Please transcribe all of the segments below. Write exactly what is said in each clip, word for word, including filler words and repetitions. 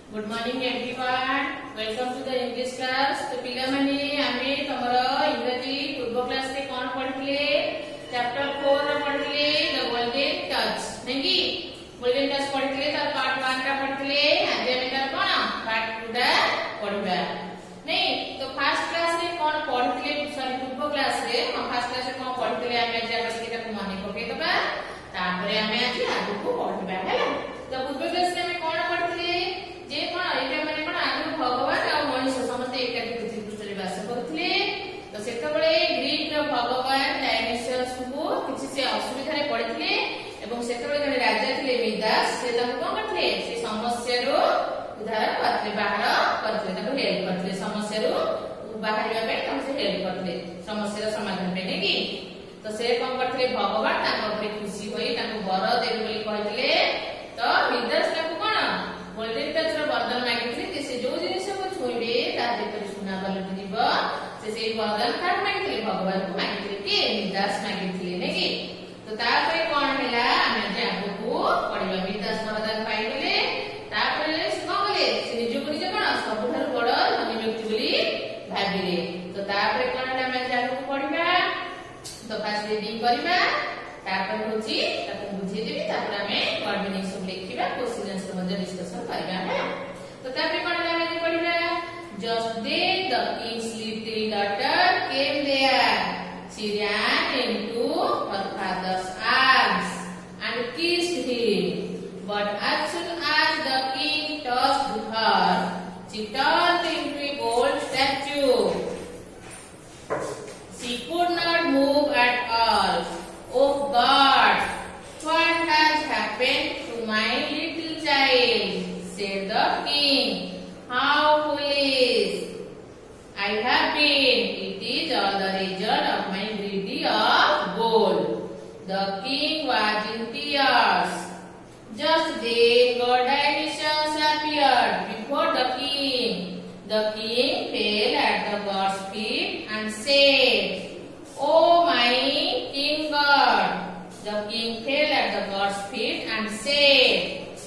Good morning everyone. Welcome to the English class. तो पिला माने आमे तमरो इंग्रजी पूर्व क्लास रे कोन पढिले चैप्टर फोर रे पढिले द गोल्डन टच नेकी गोल्डन टच पढिले तार पार्ट वन का पढिले आज आमे तार कोन पार्ट टू दा पढबा नै तो फर्स्ट क्लास रे कोन पढिले सॉरी पूर्व क्लास रे हम फर्स्ट क्लास रे कोन पढिले आमे जा बसिके ताको माने पके दबा तापरे आमे आज आगु को पढबा हैला तो पूर्व क्लास रे आमे कोन पढिले जे कोन एटा माने कोन आगु भगवान आ मनुष्य समस्त एकाठी पृथ्वी पृष्ठरे वास करथिले तो सेतबळे ग्रीक रो भगवान डायनासोर्स को किछि से असुविधा रे पडिथिले एवं सेतबळे जने राजा थिले मिदास से ताको कोन करथिले से समस्या रो उद्धार करथिले बाहर करथिले ताको हेल्प करथिले समस्या रो बाहरिया पे ताको से हेल्प करथिले समस्या रो समाधान पे नेकी तो से कोन करथिले भगवान ताको पे खुशी होई ताको वर देबे बोली कहिथिले तो मिदास ताको कोन गोल्डन टच रो वरदान मागिथिले कि से जो जिनिस को छुइबे ता भीतर सुना बलटि दिबो से से वरदान काट मागिथिले भगवान को मागिथिले के मिदास मागिथिले नेकी तो तापरे कोन हैला आमे जे आगु को पढिबा मिदास वरदान पाइबले तापरे से कहले से निज को निज कोन सबथार बड़ धनी व्यक्ति बोली भाबिले तो तापरे कोन हैला आमे जे आगु को पढिबा तो फास्ट रीडिंग करबा तापर होची ताको बुझे देबी तापर आमे कॉम्बिनेशन लिखिबा क्वेश्चन आंसर मध्ये डिस्कशन करबा है तो तापर कोन हैला आमे पढिबा just then the king's little daughter came there she ran into her father's arms and kissed him but as soon as the king touched her she turned into a gold statue she could not move at all. Oh God, what has happened to my little child? Said the king. How foolish I have been. It is all the result of my greedy of gold. The king was in tears. Just then God Dionysius appeared before the king. The king fell at the god's feet and said, Oh my king God. The king fell at the god's feet and said,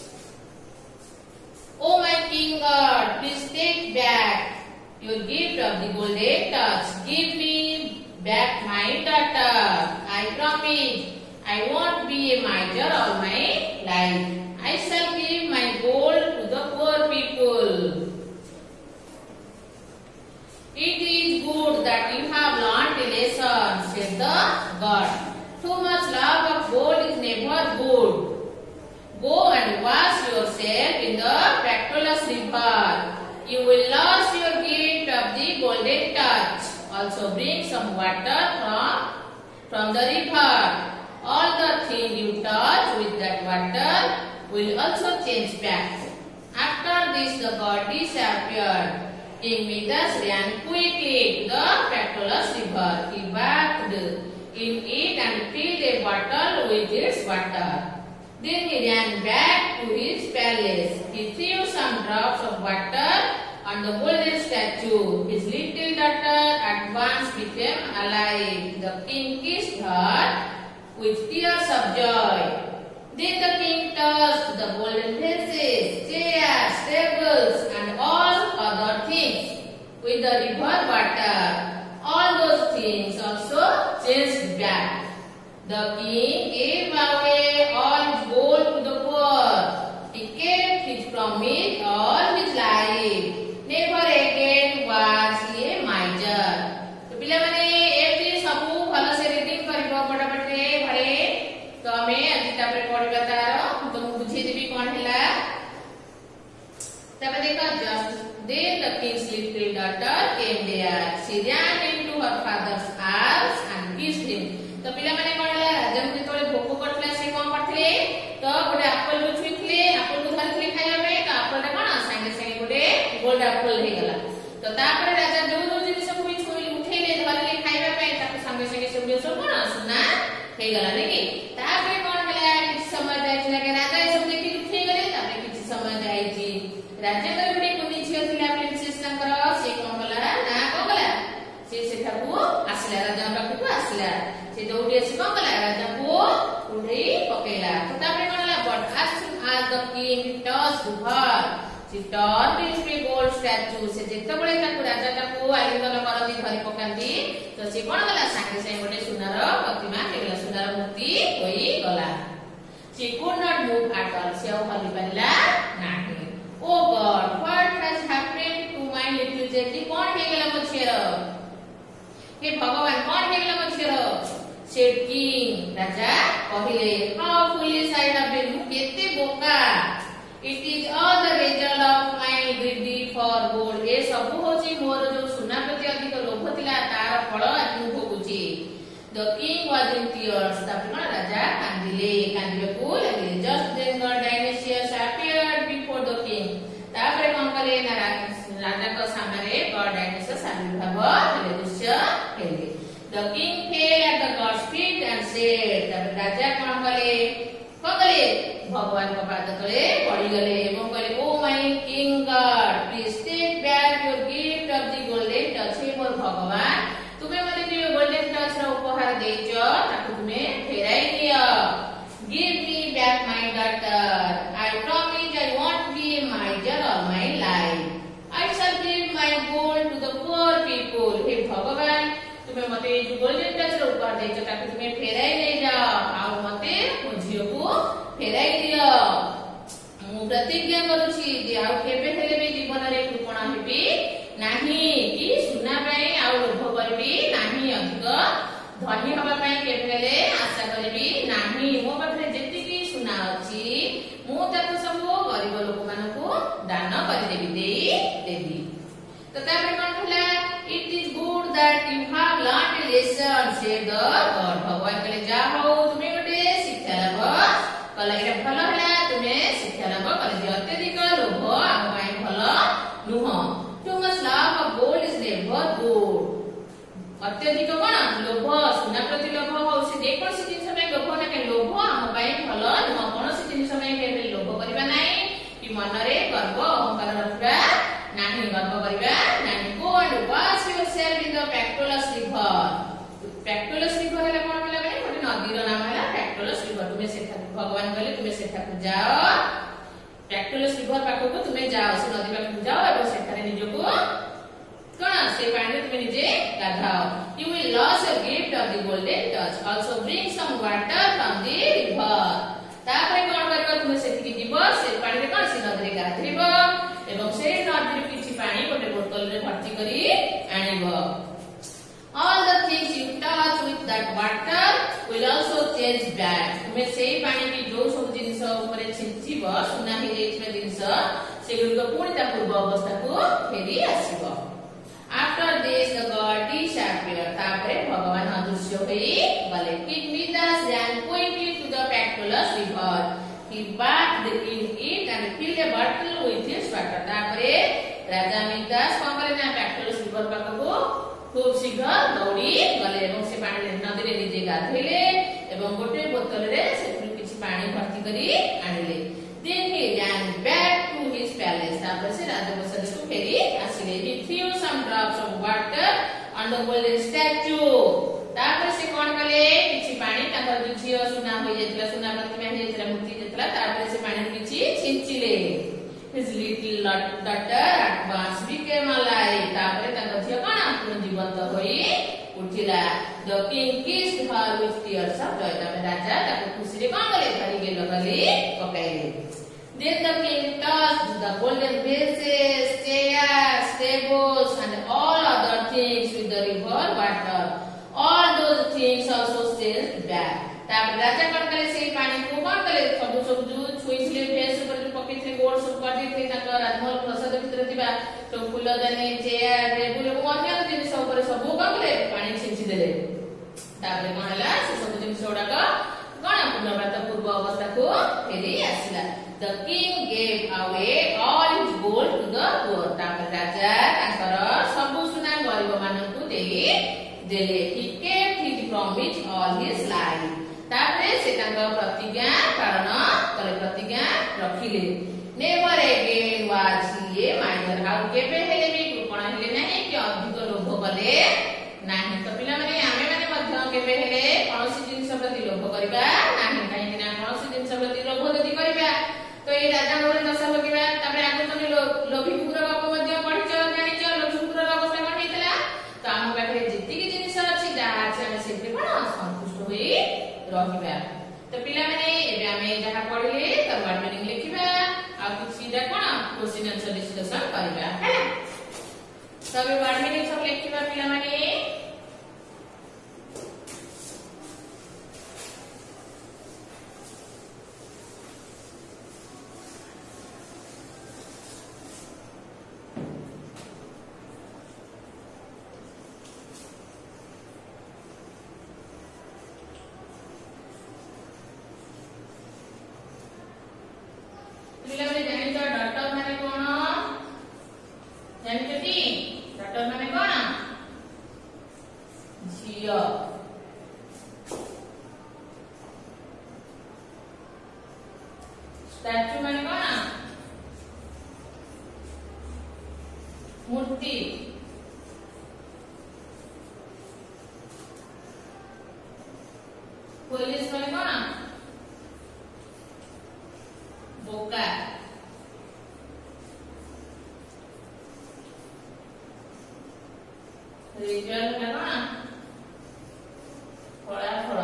Oh my king God, please take back your gift of the golden touch. Give me back my daughter. I promise I won't be a miser all my life. I shall give my gold to the poor people. It is good that you have learned a lesson, said the God. Too much love of gold is never good. Go and wash yourself in the Pactolus river. You will lose your gift of the golden touch. Also bring some water from, from the river. All the things you touch with that water will also change back. After this the goddess appeared. King Midas ran quickly to the Pactolus river. He bathed in it and filled a bottle with its water. Then he ran back to his palace. He threw some drops of water on the golden statue. His little daughter at once became alive. The king kissed her with tears of joy. Then the king touched the golden vases, chairs, tables, and all other things with the river water. All those things also changed back. The king gave away all his gold to the poor. He kept his promise all his life. Never again was he a miser. तो पिला माने एती सबु भलो से reading करबो फटाफट रे भरे तो हमें आज तापर पढबा तारो तो बुझी देबी कोन हैला तब देखो just then the king's little daughter came there. She ran into her father's arms and kissed him. तो पिला माने कोन हैला राजा मुझे तोले भोको करथले से कोन करथले तो गोटे एप्पल को छुइथले एप्पल को धरथले खाइबा पे तो एप्पल टा कोन संगे संगे गोटे गोल्ड एप्पल हे गला तो तापर राजा जो जो जिनिस को भी छुइले उठेले धरले खाइबा पे ताको संगे संगे सब जो कोन सुना हे गला नेकी तापर कोन हैला किछ समय जाइछला के राजा सब देखि उठे गले तापर किछ समय जाइछि राजा कर गोटे कोनी छिया थिला प्रिंसेस तांकर से कोन गला ना कोन गला से सेठाकू आसला राजा पाखकू आसला से दौड़ी आसी कोन गला राजा को उठेई पकेला तो तापर कोन हैला but as soon as the king touched her she turned into a gold statue. से जेतबळे ताकू राजा ताकू आलिंगन करती धरी पकांती तो से कोन गला संगे संगे गोटे सुनार प्रतिमा हेगला सुनार मूर्ति होई गला. She could not move at all. से हली परिला नाही. Oh God, what has happened to my little Jetty? कोन हेगला मो छेर? हे भगवान कोन हेगला मो छेर? said king. राजा कहिले, how foolish I have been. केते बोका. It is all the result of my greed for gold. ए सब होची मोर जो सुना प्रति अधिक लोभ थिला तार फल आजु भोगुची. The king was in tears. तापर राजा कांदिले कांदिबेकू लागिले. Just then God Dionysius appeared before the king. तापर कोन करे ना राजा को सामने God Dionysius आविर्भाव हेले दृश्य हेले. The king fell at the God's feet and said. तापर राजा कोन करे कगले भगवान को पाद तले पड़ी गले एवं कहले O my king God please take back your gift of the golden touch. हे मोर भगवान तुमे मते जे गोल्डन टच रो उपहार देइछो ताकू तुमे फेराई दियो. Give me back my daughter. I promise I won't be a miser all my life. I shall give my gold to the poor people. हे भगवान तुमे मते जे गोल्डन टच रो उपहार देइछो ताकू तुमे फेराई नै जाओ आ मते मो झियो को फेराई दियो. मु प्रतिज्ञा करूची जे आ केबे हेले भी जीवन रे कृपणा हेबी नाही कि सुना पई आ लोभ करबी नाही. अधिक धनी हबा पई केबे हेले आशा करबी नाही. मो पाखरे जेति की सुना अछि मु ताको सब गरीब लोक मानको दान करि देबी देई देबी. तो तापर कोन कहला it is good that you have learned a lesson से द गॉड. भगवान कहले जा हो तुमे गोटे शिक्षा लबो कला एटा भलो हला तुमे शिक्षा लबो कले जे अत्यधिक लोभ आम पई भलो नुह. Too much love of gold is never good. अत्यधिक कोन लोभ सुना प्रति लोभ हो से जे कोन से जिंस में लोभ ना के लोभ आम पई भलो नुह. कोन से जिंस में केबे लोभ करबा नाही कि मन रे गर्व अहंकार रखबा नाही. गर्व करबा नाही. Go and wash yourself in the Pactolus river. Pactolus river हला कोन पिला बे गोटे नदी रो नाम हला पैक्टोलस रिवर. तुमे सेठा भगवान कहले तुमे सेठा को जाओ पैक्टोलस रिवर पाखो को तुमे जाओ से नदी पाखो जाओ एवं सेठारे निजको कोन से पानी तुमे निजे गाधाओ. You will lose your gift of the golden touch. Also bring some water from the river. तापरे कोन करबो तुमे सेठी की जीव से पानी रे कोन से नदी रे गाधरिबो एवं से नदी रे किछि पानी गोटे बोतल रे भर्ती करी आनिबो. All the things you touch with that water will also change back. तुमे सेही पानी की जो सब जिंस ऊपर छिंचिबो सुना हे जेतमे जिंस सेगुल को पुणी ता पूर्व अवस्था को फेरी आसीबो. After this the god disappeared. तापरे भगवान अदृश्य होई गले. King Midas ran quickly to the Pactolus river. He bathed in it and filled a bottle with his water. तापरे राजा मिदास कोन करे ना Pactolus river पाखको खूब शीघ्र दौड़ी गले एवं से पानी नदी रे निजे गाधेले एवं गोटे बोतल रे सेथु किछि पानी भर्ती करी आनिले. Then he ran back to his palace. तापर से राजप्रासाद को फेरी आसिले. He threw some drops of water on the golden statue. तापर से कोन कले किछि पानी तापर जो झियो सुना होई जेतला सुना प्रतिमा हे जेतला मूर्ति जेतला तापर से पानी किछि छिंचिले. His little daughter at once became alive. तापर ताको झियो कोन जीवंत होई उठिला. The king kissed her with tears of joy. तापर राजा ताको खुशी रे कोन गले धरी गेलो गली पकाइले. Then the king touched the golden vases, chairs, tables and all other things with the river water. All those things also changed back. तापर राजा कोन करे से पानी को कोन करे सब सब जो छुइले फेस ऊपर जो पकेथे गोड़ सब कर देथे ताको राजमहल प्रसाद भितर दिबा तो फूलदानी चेयर टेबुल को अन्य जिनिस ऊपर सब कोन करे पानी छिंची देले. तापर कोन हला से सब जिनिस ओडाका कोन पुनर्वात पूर्व अवस्था को फेरी आसिला. The king gave away all his gold to the poor. तापर राजा ताकर सब सुना गरीब मानकु देई देले. He kept his promise all his life. तापरे से तांका प्रतिज्ञा कारण कले प्रतिज्ञा रखिले. Never again was he a miser. हाउ केबे हेले भी कृपण हेले नाही कि अधिक लोभ कले नाही. तो पिला माने आमे माने मध्य केबे हेले कोनोसी जिंस प्रति लोभ करिबा नाही. काहे कि ना कोनोसी जिंस प्रति लोभ जदि करिबा तो ए राजा गोरे दशा भोगिबा. तापरे आगु तमे सीधा कोन क्वेश्चन आंसर डिस्कशन करबा हैला तबे वर्ड मीनिंग सब लिखिबा पिला माने स्टैचू माने कोना मूर्ति पुलिस माने कोना बोका रिजल्ट माने कोना फला फल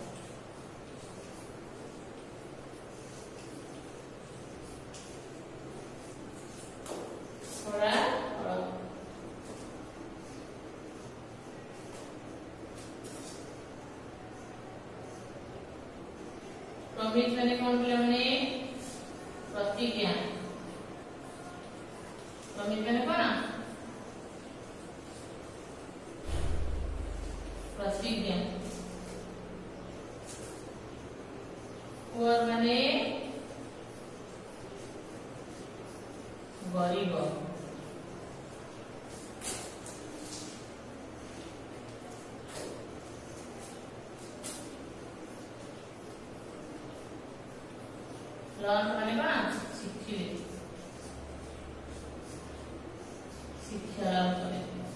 प्रॉफिट माने कोन बोले माने प्रतिज्ञा प्रॉफिट माने कोन प्रतिज्ञा और माने गरीब लर्न माने कोन शिक्षिले शिक्षा लाभ करे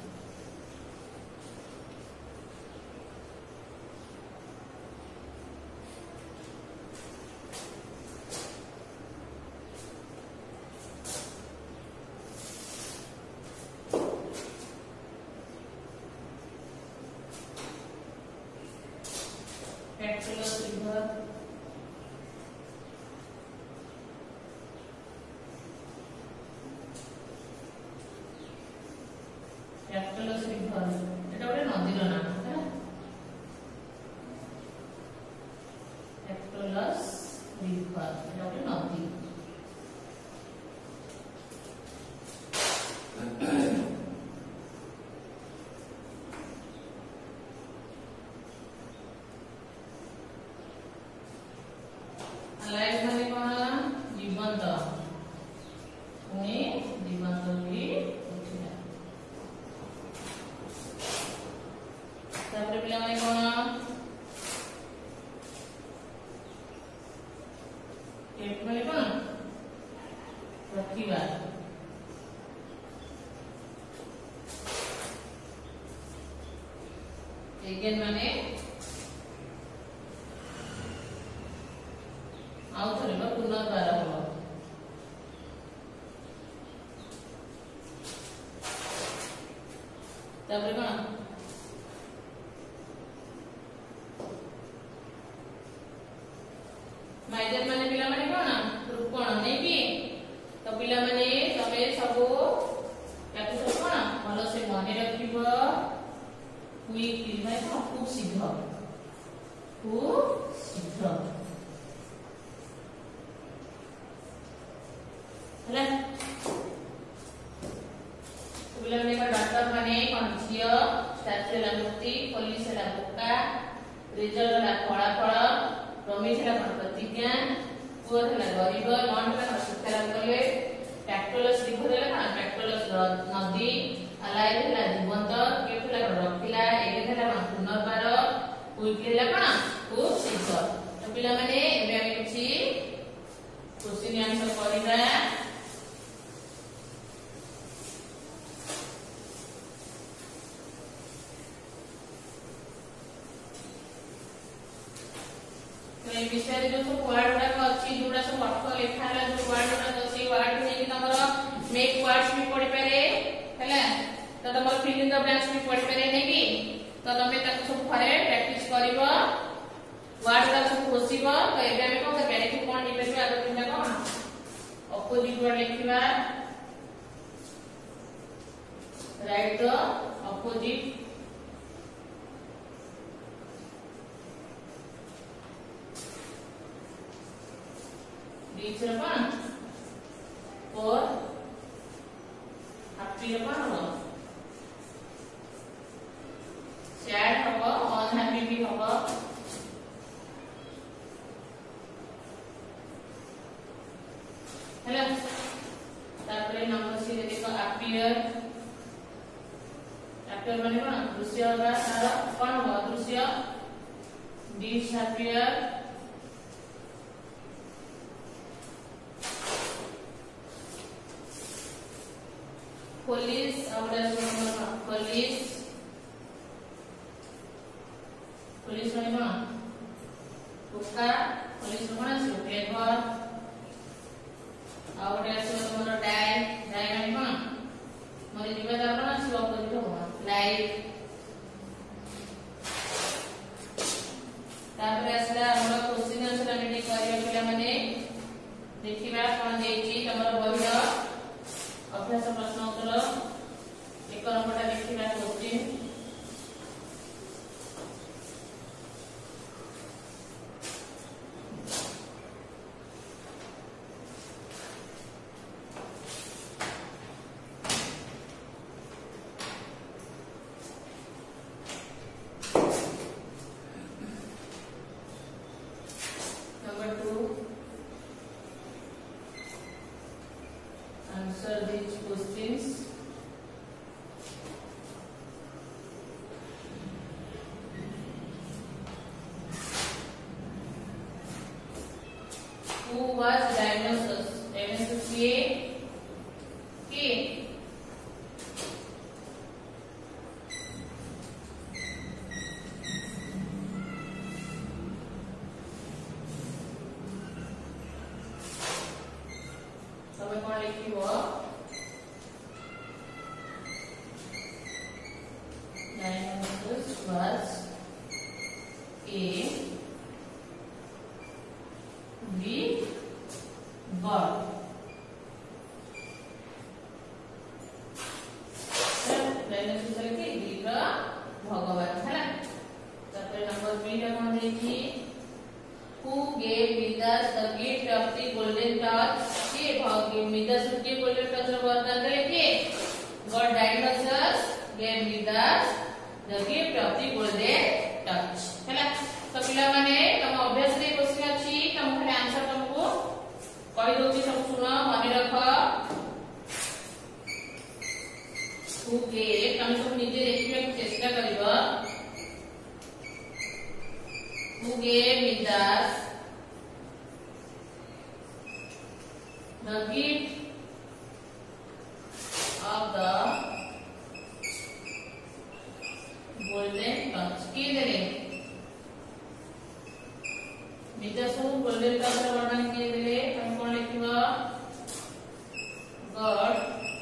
कैपिटल रिवर कैपिटलस रिवर एटा गोटे नदी रो नाम है कैपिटलस रिवर एटा गोटे नदी लाइफ माने कोन जीवंत पुनी जीवंत भी उठिला तापर पिला माने कोन केट माने कोन प्रतिभा एगेन माने आउ थरे बा पुनर्बार हो तापर कोन माइजर माने पिला माने कोन रूपण नै कि तो पिला माने तबे सबो याकु सब कोन भलो से मने रखिबो क्विकली माने खूब शीघ्र खूब शीघ्र हला पिला माने का डॉक्टर माने कोन झियो स्टैचू ला मूर्ति पुलिस ला बोका रिजल्ट ला फला फल प्रॉमिस ला कोन प्रतिज्ञा पुअर ला गरीब लॉन्ड ला शिक्षा लाभ करले कैपिटलस रिवर ला कोन कैपिटलस नदी अलाइव ला जीवंत केट ला रखिला एगे ला कोन पुनर्बार क्विकली ला कोन खूब शीघ्र तो पिला माने एबे हम किछि क्वेश्चन आंसर करिबा ए विषय जो सब वर्ड गुडा अछि जोडा सब अर्थ लिखा हला जो वर्ड गुडा अछि वर्ड नै कि तमरो मेक वर्ड्स भी पढि पारे हला तो तमरो फिल इन द ब्लैंक्स भी पढि पारे नै कि तो तमे तक सब फरे प्रैक्टिस करिवो वर्ड का सब खोसिबो तो एबे हम कोन करे कि कोन निबे आगो पिंडा कोन opposite word लिखिबा write the opposite reach upon for happy upon sad hobo unhappy भी होगा हेलो तापर नंबर सी देखो appear appear माने कोन दृश्य होगा तार कोन होगा दृश्य disappear police और police पुलिस माने कोन कुत्ता पुलिस कोन आछो पेपर आउट आछो तमरो डाई डाई माने कोन मरि जीवा दार कोन आछो अपोजिट हो लाइफ तापर आसला हमर क्वेश्चन आंसर आमे करिया पिला माने देखिबा कोन देछि तमरो बहिर अभ्यास प्रश्न उत्तर एक नंबरटा देखिबा question answer these questions. Who was Dionysus? Dionysus के के तबे कोन लिखिबो Dionysus was a Greek god. Dionysus के ग्रीक भगवान हला तापर नंबर बी रे कोन देखि Who gave Midas the gift of the golden touch? के भाग्य मिदास के golden touch रो वरदान देले के God Dionysus gave Midas the gift of the golden touch. हला तो पिला माने तम अभ्यास रे क्वेश्चन अछि तम खाली आंसर तुमको कहि दोछि सब सुनो माने रख Who gave तम सब निजे देखिबे चेष्टा करिबो Who gave Midas the gift of the golden touch? के देले Midas को golden touch रो वर्णन के देले हम कोन लिखिबो God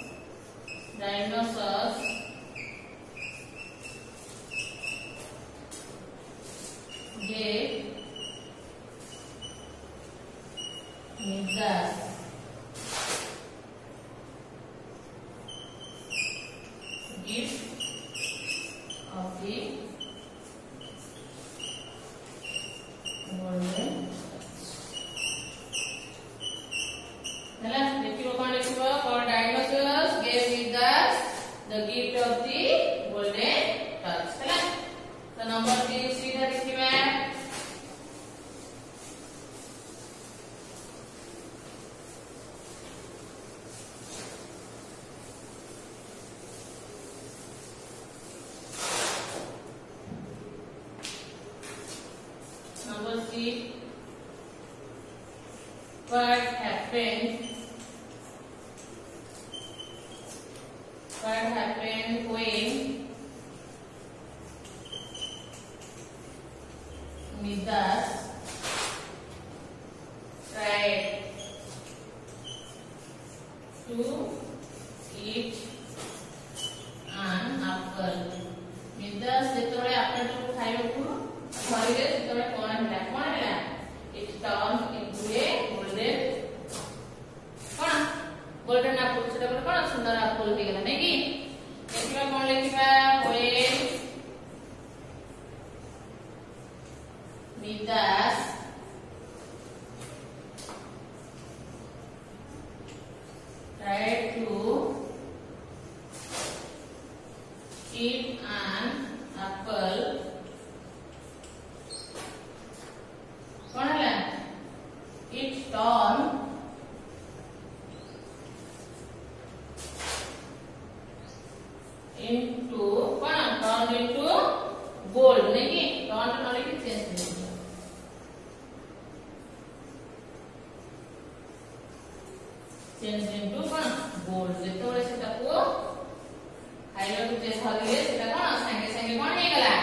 Dionysus gave Midas gift of the golden हला देखिबो कोन लिखिबो God Dionysus gave Midas the gift of the golden touch हला तो नंबर तीन सीधा लिखिबा number three what happened what happened when Midas tried to eat an apple Midas जेतोळे apple को खाइबो धरिले जेतोळे कोन हैला कोन हैला it turned into a golden कोन golden apple सेटा बोले कोन सुंदर एप्पल हे गेला नै कि देखिबा कोन लिखिबा when Midas tried to eat an apple कौन है it turned into कौन turned into gold नहीं कि turned नॉले कि चेंज चेंज into कौन gold जेतो बड़े से ताको हाइलाइट जे धरिले सेटा कौन संगे संगे कौन हे गला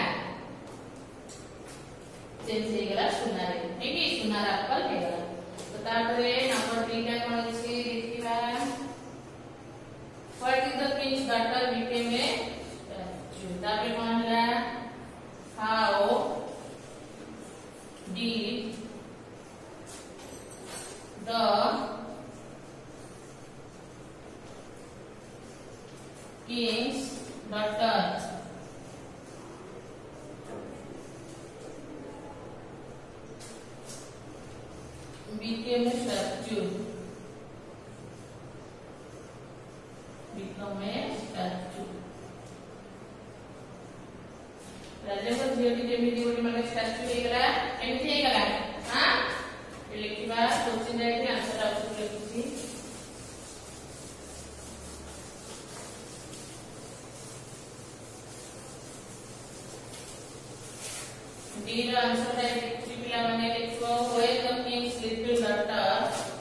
चेंज हे गला सुनारे नहीं कि सुनार एप्पल हे गला तो तापरे नंबर तीन टा कौन अछि देखिबा what is the king's daughter became a तापरे कौन हला how did the king's daughter became a statue become a statue राजा को झियोटी जेमिति गोटी माने स्टैच्यू हे गला एमिति हे गला हां लिखिबा क्वेश्चन राइट आंसर आउट लिखुची D ର आंसर है देखि पिला माने लिखो when the king's little daughter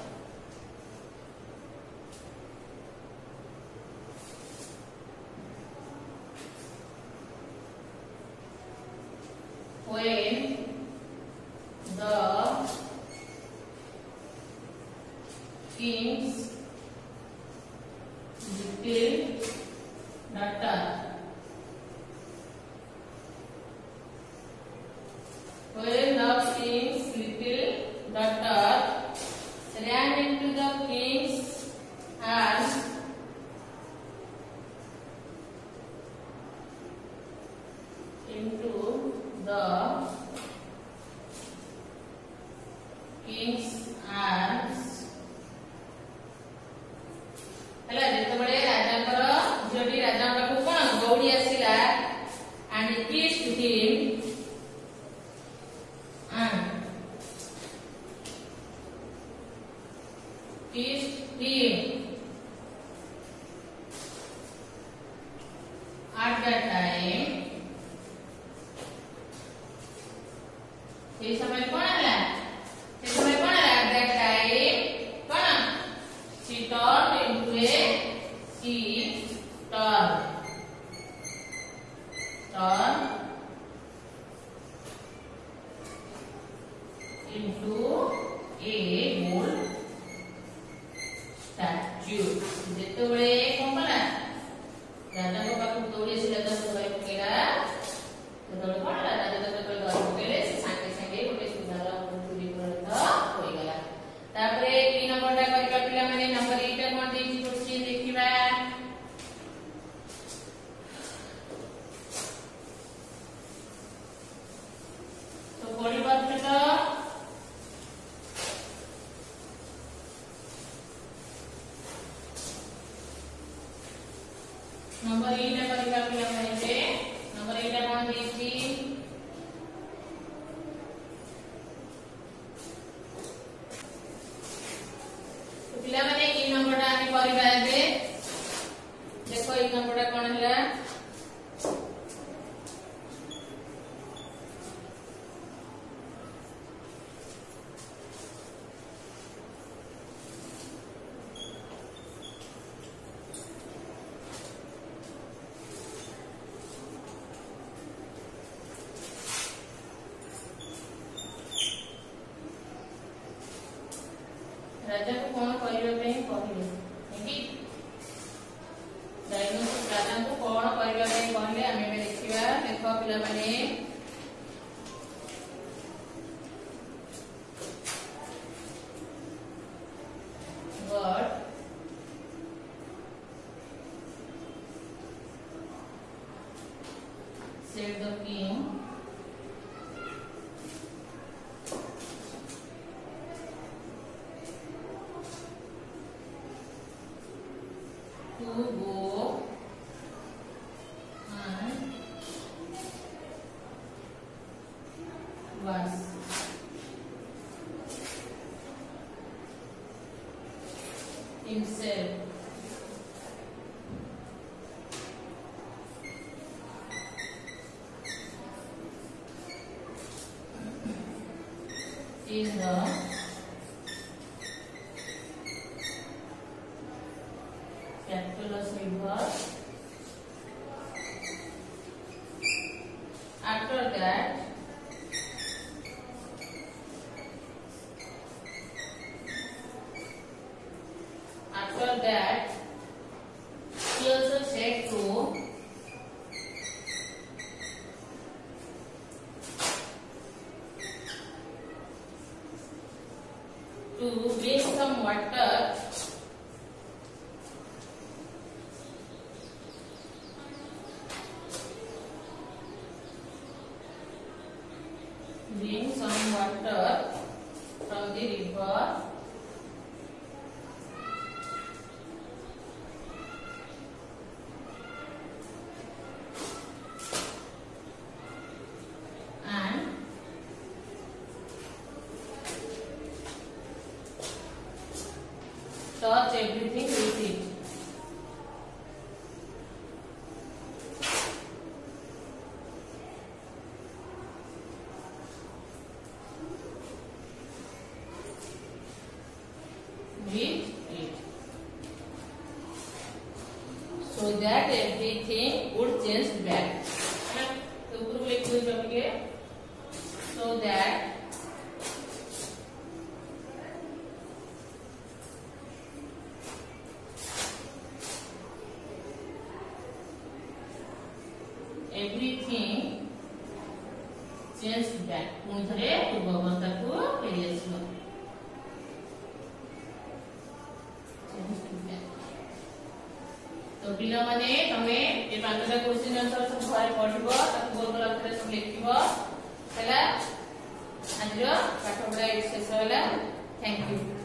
when the king's little daughter when the king's little daughter ran into the king's house into the king's arms हला जेते बळे राजा कर जोडी राजा पाखु कोन गौडी आसीला and kissed him and kissed him at that time ये समय कौन आला ये समय कौन आला at that time कौन she turned into a she turned turned into a gold statue जेते बळे कोन कला राजा को पाखु दौड़ी सिला तो भाई केला तो दौड़ कोन राजा तो तो दौड़ केले संगे संगे गोटे सुंदर चूड़ी परत होई गला तापरे तीन नंबर टा करिबा पिला माने नंबर एट कोन देछि क्वेश्चन देखिबा तो पढिबा तो नंबर एट करिबा पिला माने जे नंबर एट कोन देछि तो पिला माने ई नंबर टा आमी करिबा एबे देखो ई नंबर टा कोन हला राजा को कौन करिबा पे कहले कि डायनोसर राजा को कौन करिबा पे कहले आमे में देखिबा देखो पिला माने God Let the king to go and wash himself. In the Capitolus river. After that, after that, he also said to to bring some water bring some water from the river and touch everything with it. With it. So that everything would change back. So that everything changed back. पुणी थरे पूर्व अवस्था को फेरी आसिबो. तो पिला माने तमे ए पांचटा question answer सब घरे पढिबो ताकू गोल गोल अक्षर सब लिखिबो. हैला आज रो पाठ पढा शेष होला. Thank you.